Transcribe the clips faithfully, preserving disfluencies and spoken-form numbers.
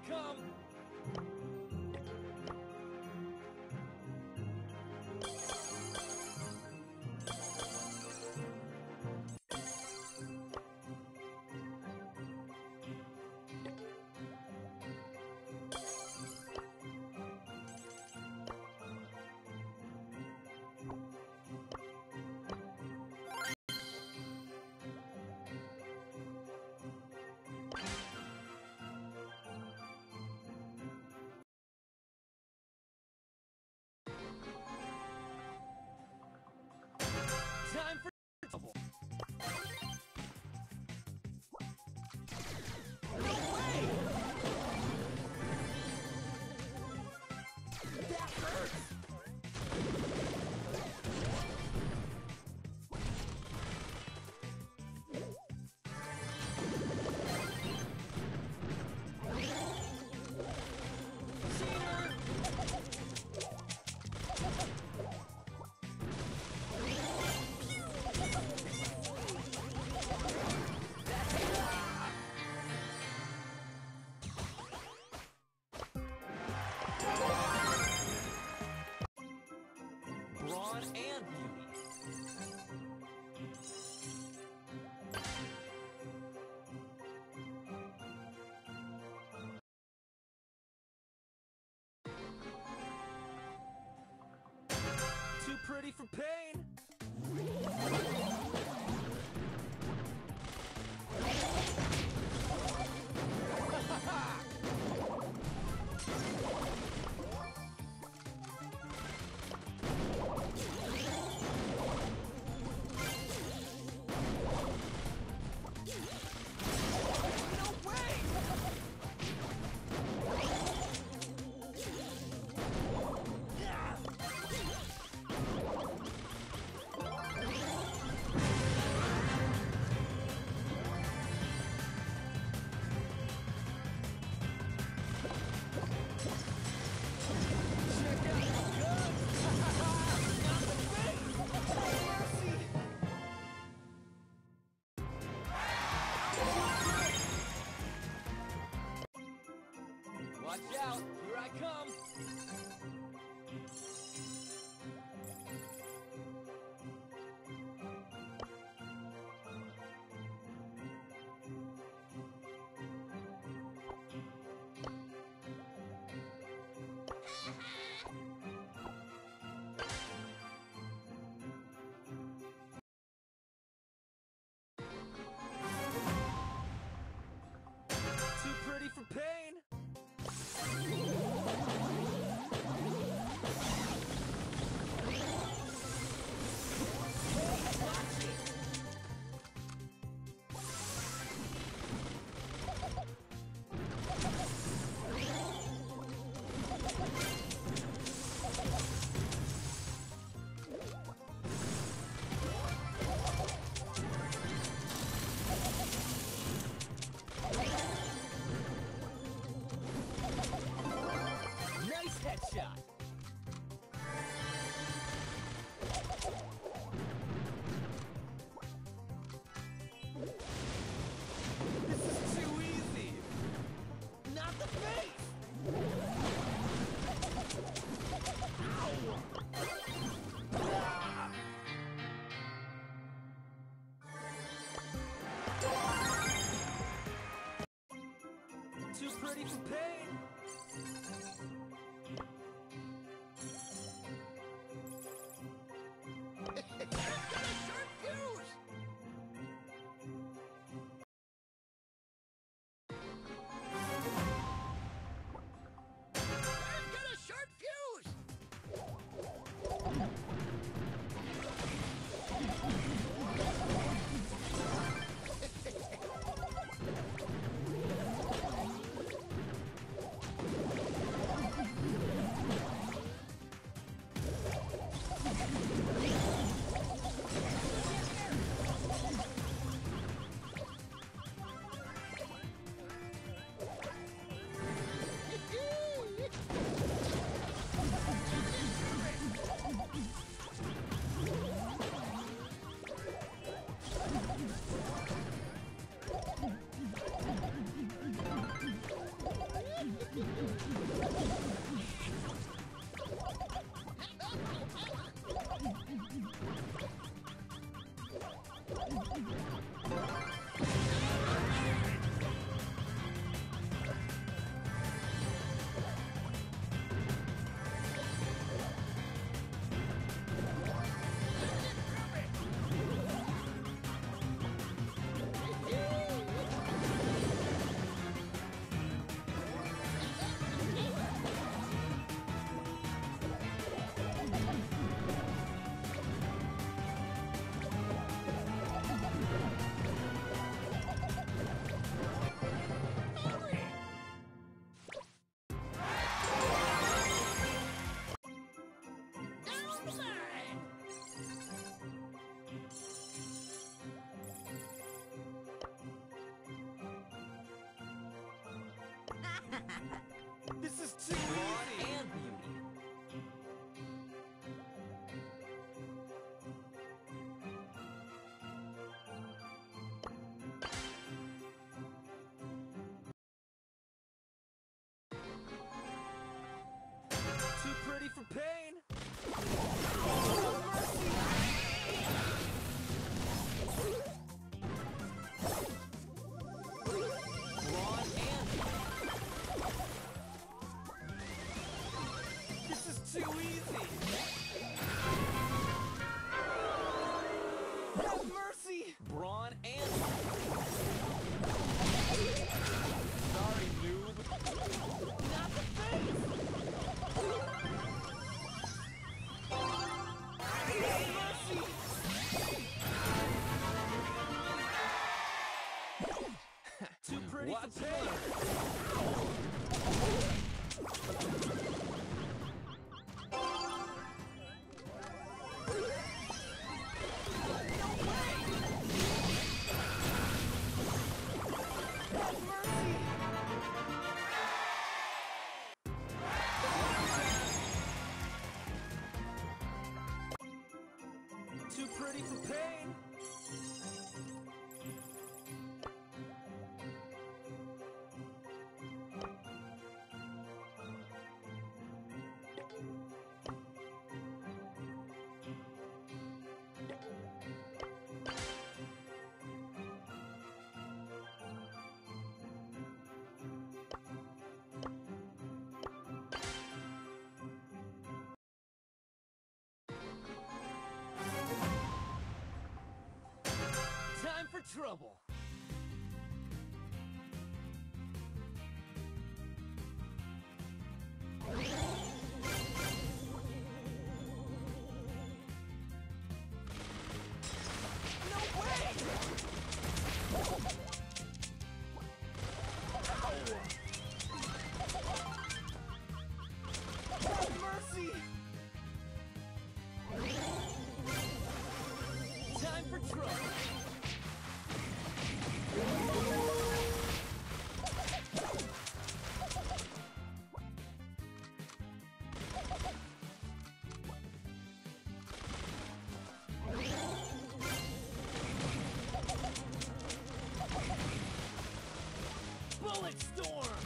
come! Time for trouble. No way! That hurts! Brawn and beauty. Too pretty for pain. Watch out, here I come! Too pretty for pain! Nice headshot! This is too easy! Not the face! Ow! Ah! Too pretty for pain! I've got a sharp fuse! I've got a sharp fuse! This is too Brawn easy. and beauty. Too pretty for pain. Brawn and This is too easy. Have mercy. brawn and Sorry, noob. Not the face. Have mercy. Too pretty What's for pain. Have mercy. Too pretty for pain. Time for trouble. No way! Have mercy! Time for trouble. Bullet storm!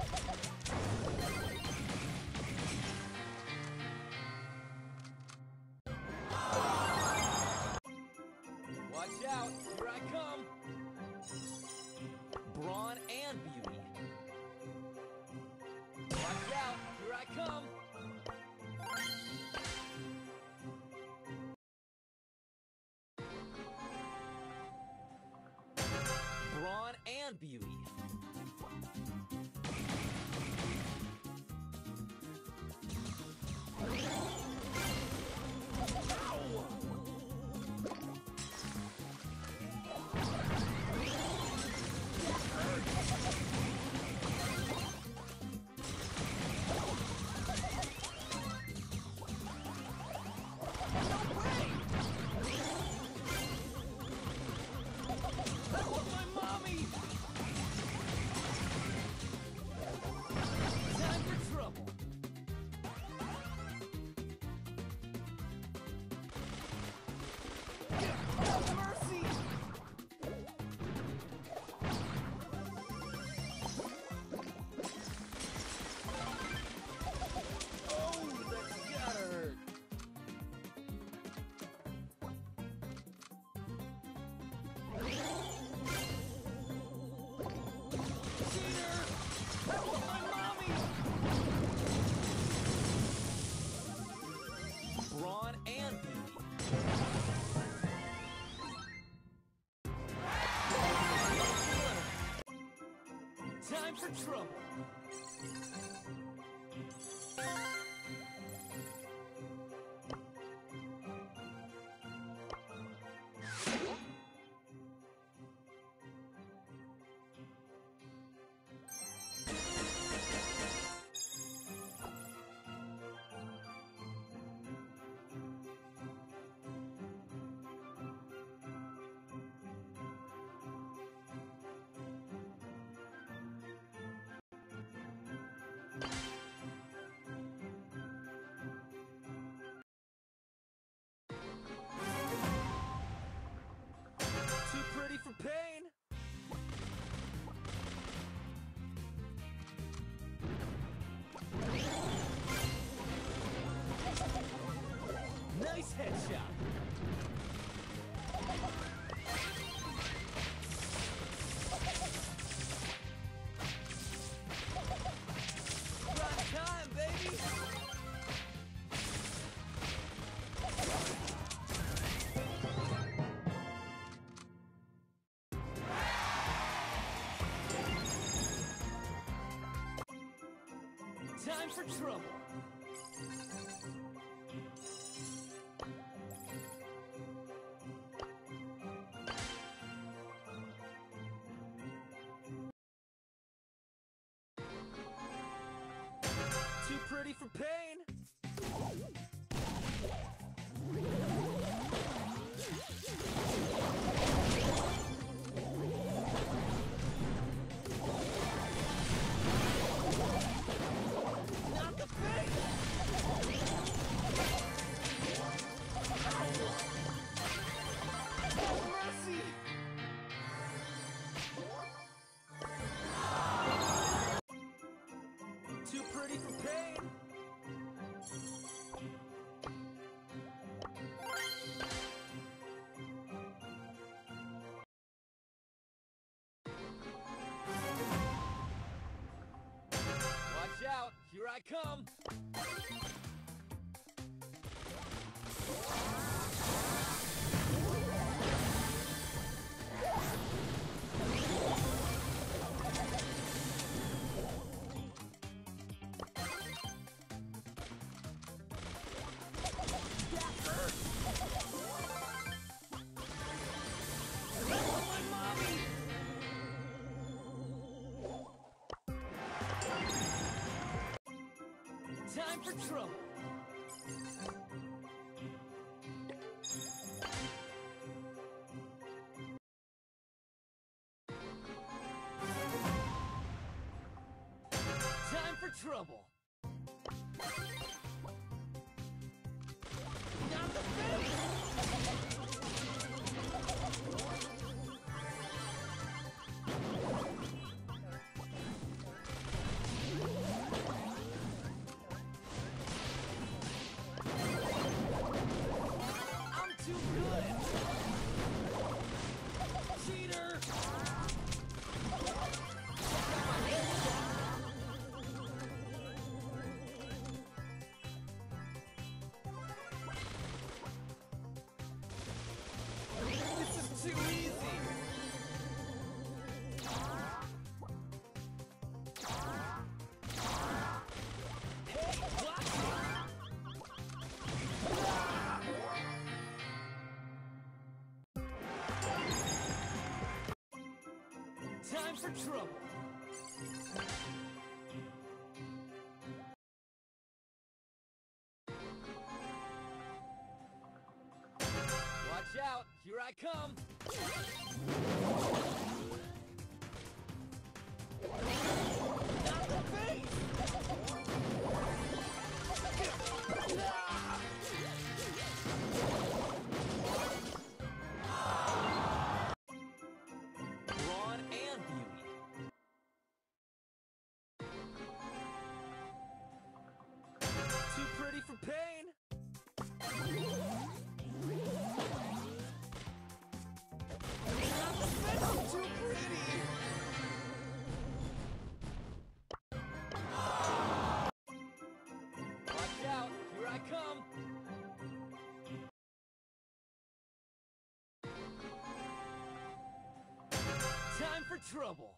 Watch out, here I come! brawn and beauty. Watch out, here I come! Brawn and beauty. I want my mommy! Time for trouble. Have mercy! Oh, that's gotta hurt. Cheater! I want my mommy! Brawn and beauty. Time for trouble. Watch out. Prime time, baby! Time for trouble. Too pretty for pain! Not the face! Oh, mercy! Too pretty for pain! Watch out. Here I come. Time for trouble! Time for trouble. Not the face! I'm too good! Cheater! This is too easy! Hey, watch it! Time for trouble! Watch out. Here I come. Not the face! Brawn and beauty. Too pretty for pain! Not the face! I'm too pretty! Watch out. Here I come. Time for trouble!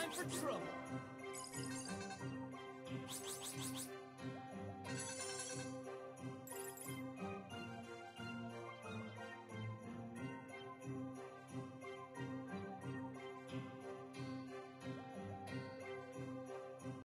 time for trouble.